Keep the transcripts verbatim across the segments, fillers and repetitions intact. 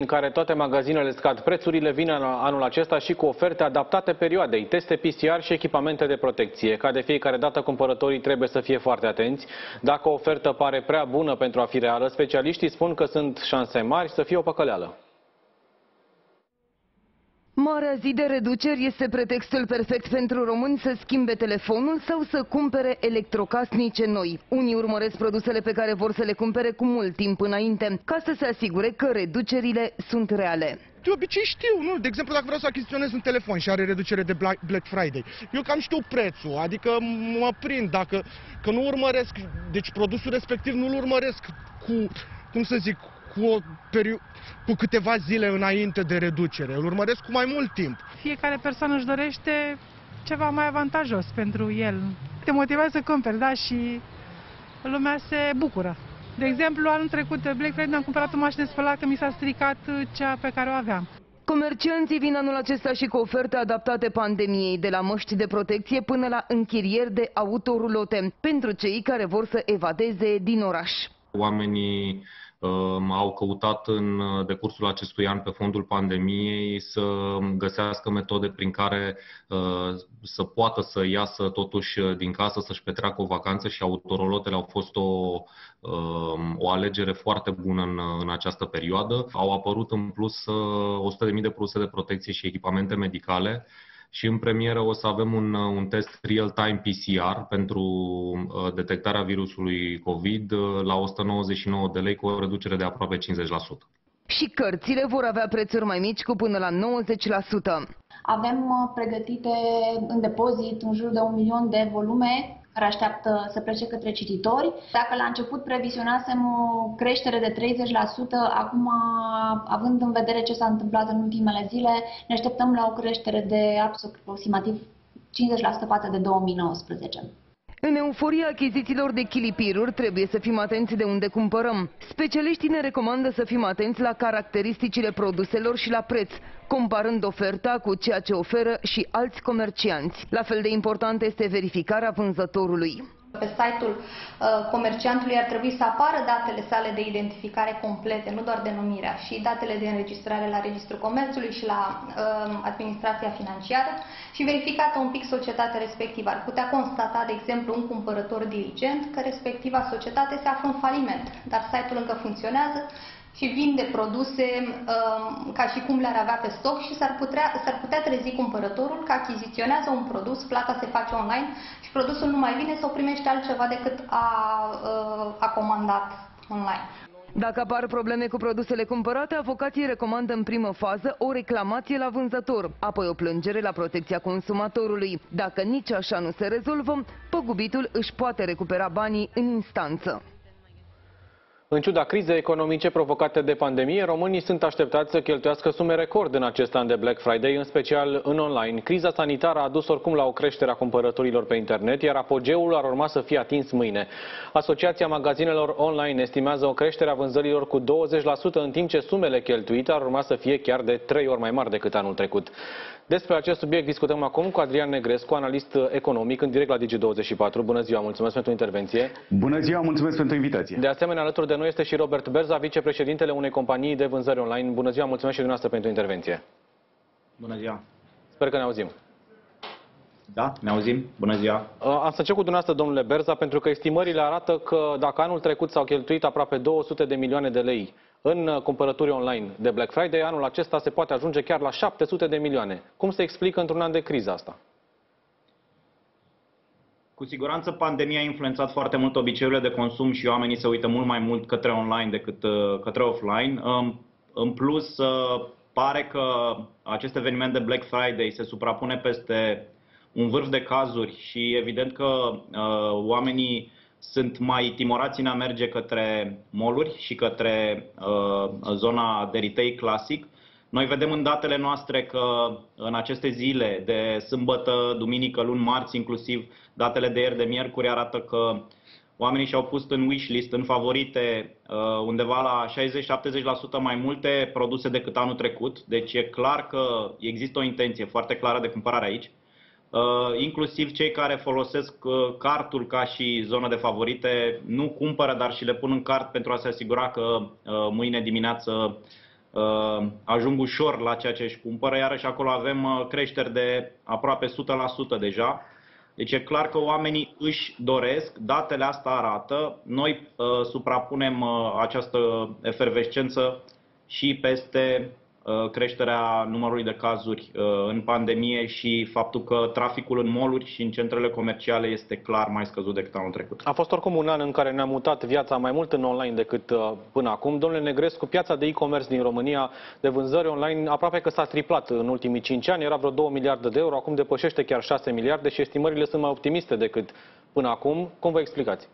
care toate magazinele scad prețurile, vine anul acesta și cu oferte adaptate perioadei, teste P C R și echipamente de protecție. Ca de fiecare dată, cumpărătorii trebuie să fie foarte atenți. Dacă o ofertă pare prea bună pentru a fi reală, specialiștii spun că sunt șanse mari să fie o păcăleală. Marea zi de reduceri este pretextul perfect pentru români să schimbe telefonul sau să cumpere electrocasnice noi. Unii urmăresc produsele pe care vor să le cumpere cu mult timp înainte, ca să se asigure că reducerile sunt reale. De obicei știu, nu? De exemplu, dacă vreau să achiziționez un telefon și are reducere de Black Friday, eu cam știu prețul, adică mă prind dacă că nu urmăresc, deci produsul respectiv nu-l urmăresc cu, cum să zic, cu o perioadă, cu câteva zile înainte de reducere. Îl urmăresc cu mai mult timp. Fiecare persoană își dorește ceva mai avantajos pentru el. Te motivează să cumperi, da? Și lumea se bucură. De exemplu, anul trecut de Black Friday am cumpărat o mașină spălată, mi s-a stricat cea pe care o aveam. Comercianții vin anul acesta și cu oferte adaptate pandemiei, de la măști de protecție până la închirieri de autorulote, pentru cei care vor să evadeze din oraș. Oamenii au căutat în decursul acestui an pe fondul pandemiei să găsească metode prin care să poată să iasă totuși din casă, să-și petreacă o vacanță și autorolotele au fost o, o alegere foarte bună în, în această perioadă. Au apărut în plus o sută de mii de produse de protecție și echipamente medicale. Și în premieră o să avem un, un test real-time P C R pentru detectarea virusului COVID la o sută nouăzeci și nouă de lei cu o reducere de aproape cincizeci la sută. Și cărțile vor avea prețuri mai mici cu până la nouăzeci la sută. Avem pregătite în depozit în jur de un milion de volume care așteaptă să plece către cititori. Dacă la început previzionasem o creștere de treizeci la sută, acum, având în vedere ce s-a întâmplat în ultimele zile, ne așteptăm la o creștere de aproximativ cincizeci la sută față de două mii nouăsprezece. În euforia achizițiilor de chilipiruri trebuie să fim atenți de unde cumpărăm. Specialiștii ne recomandă să fim atenți la caracteristicile produselor și la preț, comparând oferta cu ceea ce oferă și alți comercianți. La fel de importantă este verificarea vânzătorului. Pe site-ul uh, comerciantului ar trebui să apară datele sale de identificare complete, nu doar denumirea, și datele de înregistrare la Registrul Comerțului și la uh, Administrația Financiară și verificată un pic societatea respectivă. Ar putea constata, de exemplu, un cumpărător diligent că respectiva societate se află în faliment, dar site-ul încă funcționează și vinde produse uh, ca și cum le-ar avea pe stoc și s-ar putea, s-ar putea trezi cumpărătorul că achiziționează un produs, plata se face online și produsul nu mai vine sau primește altceva decât a, uh, a comandat online. Dacă apar probleme cu produsele cumpărate, avocații recomandă în primă fază o reclamație la vânzător, apoi o plângere la Protecția Consumatorului. Dacă nici așa nu se rezolvă, păgubitul își poate recupera banii în instanță. În ciuda crizei economice provocate de pandemie, românii sunt așteptați să cheltuiască sume record în acest an de Black Friday, în special în online. Criza sanitară a dus oricum la o creștere a cumpărăturilor pe internet, iar apogeul ar urma să fie atins mâine. Asociația magazinelor online estimează o creștere a vânzărilor cu douăzeci la sută, în timp ce sumele cheltuite ar urma să fie chiar de trei ori mai mari decât anul trecut. Despre acest subiect discutăm acum cu Adrian Negrescu, analist economic, în direct la Digi douăzeci și patru. Bună ziua, mulțumesc pentru intervenție. Bună ziua, mulțumesc pentru invitație. De asemenea, alături de noi este și Robert Berza, vicepreședintele unei companii de vânzări online. Bună ziua, mulțumesc și dumneavoastră pentru intervenție. Bună ziua. Sper că ne auzim. Da, ne auzim. Bună ziua. Am să încep cu dumneavoastră, domnule Berza, pentru că estimările arată că dacă anul trecut s-au cheltuit aproape două sute de milioane de lei în cumpărături online de Black Friday, anul acesta se poate ajunge chiar la șapte sute de milioane. Cum se explică într-un an de criză asta? Cu siguranță pandemia a influențat foarte mult obiceiurile de consum și oamenii se uită mult mai mult către online decât către offline. În plus, pare că acest eveniment de Black Friday se suprapune peste un vârf de cazuri și evident că oamenii sunt mai timorați în a merge către mall-uri și către uh, zona de retail clasic. Noi vedem în datele noastre că în aceste zile de sâmbătă, duminică, luni, marți, inclusiv datele de ieri, de miercuri, arată că oamenii și-au pus în wishlist, în favorite, uh, undeva la șaizeci la șaptezeci la sută mai multe produse decât anul trecut. Deci e clar că există o intenție foarte clară de cumpărare aici. Uh, inclusiv cei care folosesc uh, cartul ca și zonă de favorite nu cumpără, dar și le pun în cart pentru a se asigura că uh, mâine dimineață ajung ușor la ceea ce își cumpără, iarăși acolo avem creșteri de aproape o sută la sută deja. Deci e clar că oamenii își doresc, datele asta arată, noi uh, suprapunem uh, această efervescență și peste uh, creșterea numărului de cazuri uh, în pandemie și faptul că traficul în mall-uri și în centrele comerciale este clar mai scăzut decât anul trecut. A fost oricum un an în care ne-a mutat viața mai mult în online decât uh, până acum. Domnule Negrescu, piața de e-commerce din România de vânzări online aproape că s-a triplat în ultimii cinci ani, era vreo două miliarde de euro, acum depășește chiar șase miliarde și estimările sunt mai optimiste decât până acum. Cum vă explicați?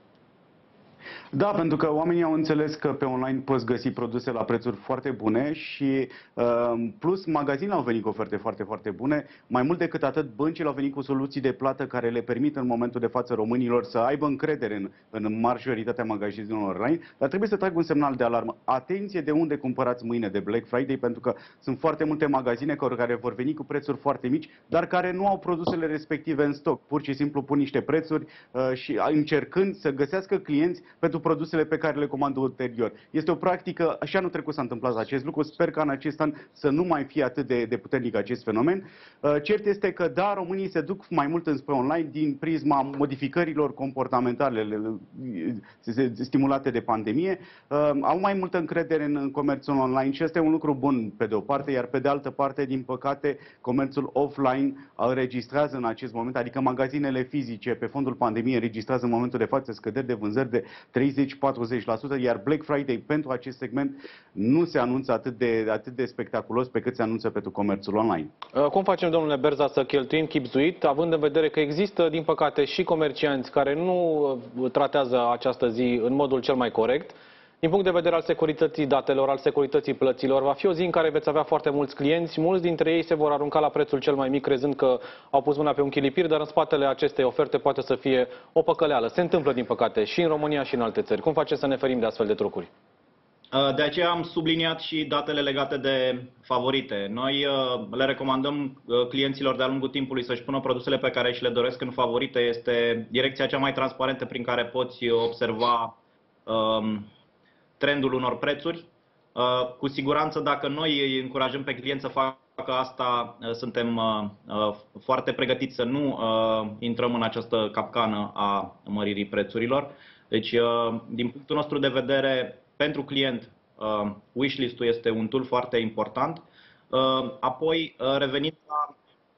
Da, pentru că oamenii au înțeles că pe online poți găsi produse la prețuri foarte bune și plus magazinele au venit cu oferte foarte, foarte bune. Mai mult decât atât, băncile au venit cu soluții de plată care le permit în momentul de față românilor să aibă încredere în, în majoritatea magazinelor online. Dar trebuie să trag un semnal de alarmă. Atenție de unde cumpărați mâine de Black Friday, pentru că sunt foarte multe magazine care vor veni cu prețuri foarte mici, dar care nu au produsele respective în stoc. Pur și simplu pun niște prețuri și încercând să găsească clienți pentru produsele pe care le comandă ulterior. Este o practică, și anul trecut s-a întâmplat acest lucru, sper că în acest an să nu mai fie atât de, de puternic acest fenomen. Cert este că, da, românii se duc mai mult înspre online din prisma modificărilor comportamentale stimulate de pandemie, au mai multă încredere în comerțul online și este un lucru bun pe de o parte, iar pe de altă parte, din păcate, comerțul offline înregistrează în acest moment, adică magazinele fizice pe fondul pandemiei înregistrează în momentul de față scăderi de vânzări de treizeci la patruzeci la sută, iar Black Friday pentru acest segment nu se anunță atât de, atât de spectaculos pe cât se anunță pentru comerțul online. Cum facem, domnule Berza, să cheltuim chibzuit, având în vedere că există, din păcate, și comercianți care nu tratează această zi în modul cel mai corect? Din punct de vedere al securității datelor, al securității plăților, va fi o zi în care veți avea foarte mulți clienți, mulți dintre ei se vor arunca la prețul cel mai mic, crezând că au pus mâna pe un chilipir, dar în spatele acestei oferte poate să fie o păcăleală. Se întâmplă, din păcate, și în România și în alte țări. Cum facem să ne ferim de astfel de trucuri? De aceea am subliniat și datele legate de favorite. Noi le recomandăm clienților de-a lungul timpului să-și pună produsele pe care și le doresc în favorite. Este direcția cea mai transparentă prin care poți observa um, trendul unor prețuri. Cu siguranță, dacă noi îi încurajăm pe clienți să facă asta, suntem foarte pregătiți să nu intrăm în această capcană a măririi prețurilor. Deci, din punctul nostru de vedere, pentru client, wishlist-ul este un tool foarte important. Apoi, revenind la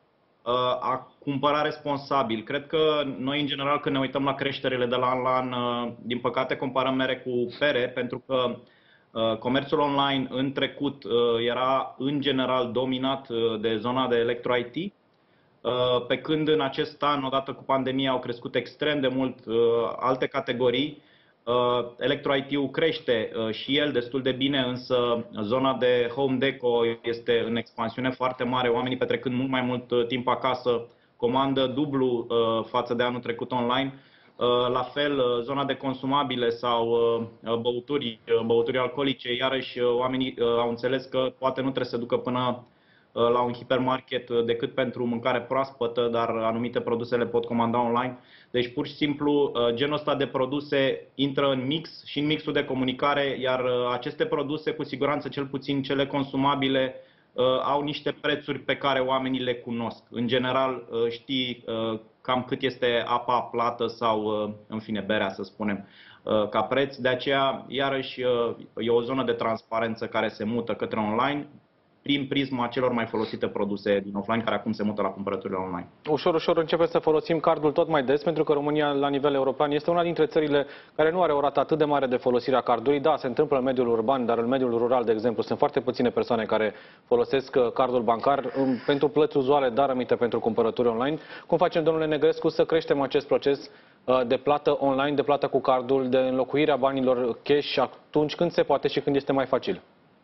a cumpăra responsabil. Cred că noi, în general, când ne uităm la creșterile de la an la an, din păcate comparăm mere cu pere, pentru că comerțul online în trecut era, în general, dominat de zona de electro-I T, pe când în acest an, odată cu pandemia, au crescut extrem de mult alte categorii. electro-I T-ul crește și el destul de bine, însă zona de home deco este în expansiune foarte mare, oamenii petrecând mult mai mult timp acasă, comandă dublu față de anul trecut online. La fel, zona de consumabile sau băuturi, băuturi alcoolice, iarăși oamenii au înțeles că poate nu trebuie să ducă până la un hipermarket decât pentru mâncare proaspătă, dar anumite produse le pot comanda online. Deci pur și simplu genul ăsta de produse intră în mix și în mixul de comunicare, iar aceste produse, cu siguranță cel puțin cele consumabile, au niște prețuri pe care oamenii le cunosc. În general știi cam cât este apa plată sau, în fine, berea, să spunem, ca preț. De aceea, iarăși, e o zonă de transparență care se mută către online, prin prisma celor mai folosite produse din offline, care acum se mută la cumpărăturile online. Ușor, ușor începem să folosim cardul tot mai des, pentru că România, la nivel european, este una dintre țările care nu are o rată atât de mare de folosire a cardului. Da, se întâmplă în mediul urban, dar în mediul rural, de exemplu, sunt foarte puține persoane care folosesc cardul bancar pentru plăți uzuale, dar aminte pentru cumpărături online. Cum facem, domnule Negrescu, să creștem acest proces de plată online, de plată cu cardul, de înlocuirea banilor cash atunci când se poate și când este mai facil?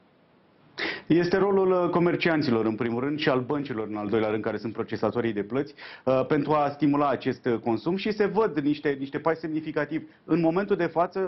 Este rolul comercianților, în primul rând, și al băncilor, în al doilea rând, care sunt procesatorii de plăți, pentru a stimula acest consum și se văd niște, niște pași semnificativi. În momentul de față,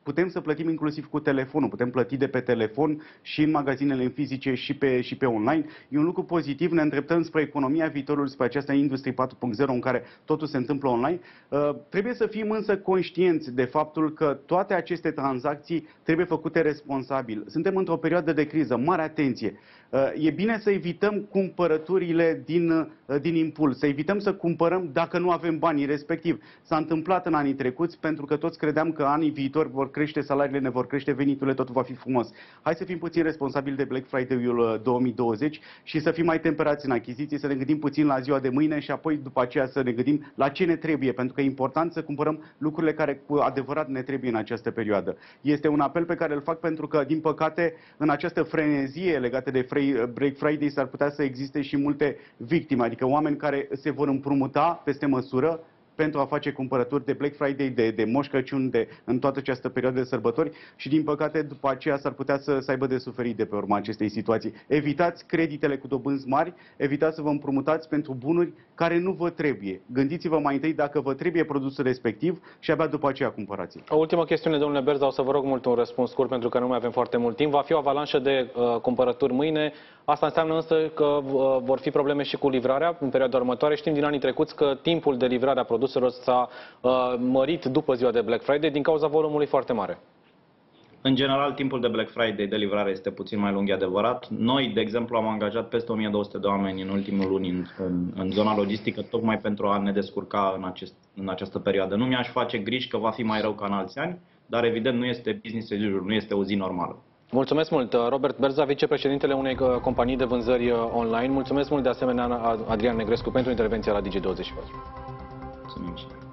putem să plătim inclusiv cu telefonul, putem plăti de pe telefon și în magazinele în fizice și pe, și pe online. E un lucru pozitiv, ne îndreptăm spre economia viitorului, spre această industrie patru punct zero în care totul se întâmplă online. Uh, trebuie să fim însă conștienți de faptul că toate aceste tranzacții trebuie făcute responsabil. Suntem într-o perioadă de criză, mare atenție. Uh, e bine să evităm cumpărăturile din, uh, din impuls, să evităm să cumpărăm dacă nu avem banii respectiv. S-a întâmplat în anii trecuți pentru că toți credeam că anii viitori vor crește salariile, ne vor crește veniturile, totul va fi frumos. Hai să fim puțin responsabili de Black Friday-ul două mii douăzeci și să fim mai temperați în achiziții, să ne gândim puțin la ziua de mâine și apoi după aceea să ne gândim la ce ne trebuie, pentru că e important să cumpărăm lucrurile care cu adevărat ne trebuie în această perioadă. Este un apel pe care îl fac pentru că, din păcate, în această frenezie legată de Black Friday s-ar putea să existe și multe victime, adică oameni care se vor împrumuta peste măsură pentru a face cumpărături de Black Friday, de, de Moș Crăciun, de, în toată această perioadă de sărbători și, din păcate, după aceea s-ar putea să, să aibă de suferit de pe urma acestei situații. Evitați creditele cu dobânzi mari, evitați să vă împrumutați pentru bunuri care nu vă trebuie. Gândiți-vă mai întâi dacă vă trebuie produsul respectiv și abia după aceea cumpărați. O ultimă chestiune, domnule Berza, o să vă rog mult un răspuns scurt pentru că nu mai avem foarte mult timp. Va fi o avalanșă de uh, cumpărături mâine. Asta înseamnă însă că uh, vor fi probleme și cu livrarea în perioada următoare. Știm din anii trecuți că timpul de livrare a produselor s-a uh, mărit după ziua de Black Friday din cauza volumului foarte mare. În general, timpul de Black Friday de livrare este puțin mai lung, e adevărat. Noi, de exemplu, am angajat peste o mie două sute de oameni în ultimul luni în, în, în zona logistică, tocmai pentru a ne descurca în, acest, în această perioadă. Nu mi-aș face griji că va fi mai rău ca în alți ani, dar evident nu este business as usual, nu este o zi normală. Mulțumesc mult, Robert Berza, vicepreședintele unei companii de vânzări online. Mulțumesc mult de asemenea, Adrian Negrescu, pentru intervenția la Digi douăzeci și patru. Mulțumim.